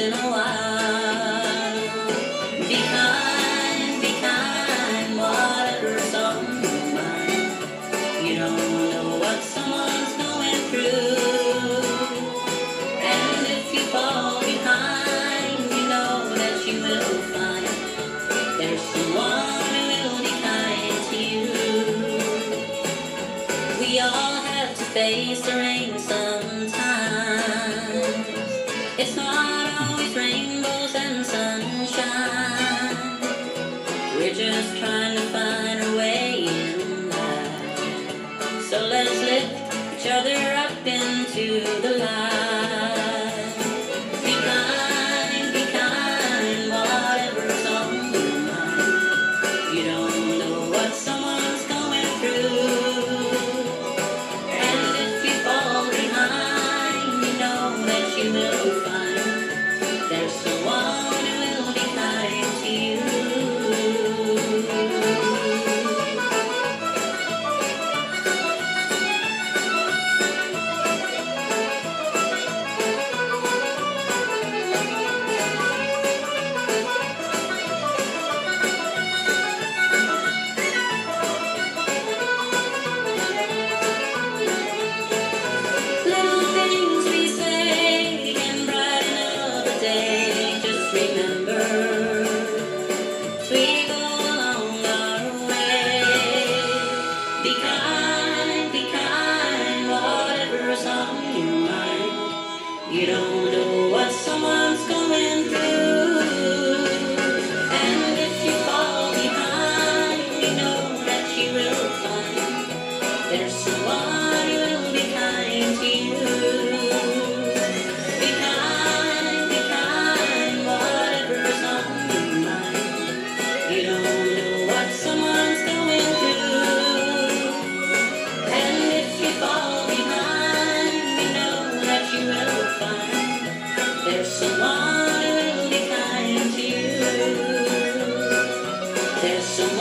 in a while. Be kind, whatever's on your mind. You don't know what someone's going through. And if you fall behind, you know that you will find there's someone who will be kind to you. We all have to face the rain sometimes. It's not always rainbows and sunshine. We're just trying to find our way in life. So let's lift each other up into the light. Be kind, whatever's on your mind. You don't know what someone's going through. And if you fall behind, you know that you will find there's someone who will be kind to you. Little things we say can brighten up the day. Just remember, as we go along our way. Be kind, whatever's on your mind. You don't know what someone's going through. And if you fall behind, you know that you will find there's someone who will be kind to you. Be kind, whatever's on your mind. You don't know what someone's going through. And if you fall behind, you know that you will find there's someone who will be kind to you. There's someone